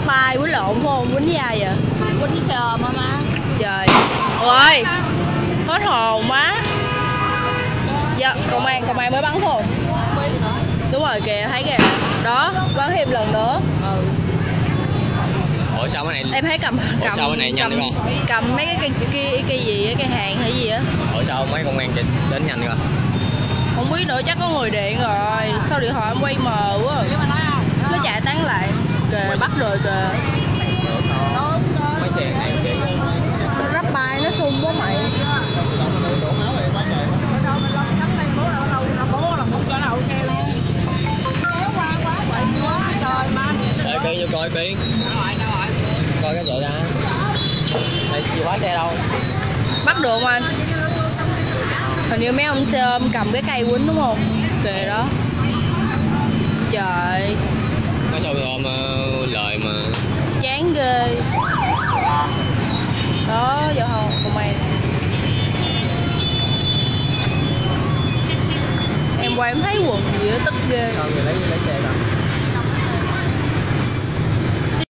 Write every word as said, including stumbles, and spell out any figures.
bay quýnh lộn phải không? Quýnh với ai vậy? Quýnh với xe ôm á má. Trời ơi, hết hồn má. Dạ, công an, công an mới bắn thôi. Đúng rồi kìa, thấy kìa. Đó, bắn thêm lần nữa. Ừ. Ủa sao cái này? Em thấy cầm cầm sao cái này nhanh cầm, được không? cầm mấy cái cây kia cây gì á, cây hàng hay gì á. Ủa sao mấy công an đến nhanh được? Không biết nữa, chắc có người điện rồi. Sao điện thoại em quay mờ quá. Nó chạy tán lại. Kìa, bắt rồi kìa. Mấy xe này chị Rắp bay nó xung quá mày. Đợi Kiên vô coi Kiên. Coi cái vậy ra. Đây chìa khóa xe đâu? Bắt được không anh? Hình như mấy ông xe ôm cầm cái cây quýnh đúng không? Kìa đó. Trời. Nói sao ôm lời mà Chán ghê. Đó, giao thông công an. Em quay em thấy quần gì đó tức ghê. con người lấy lấy xe rồi.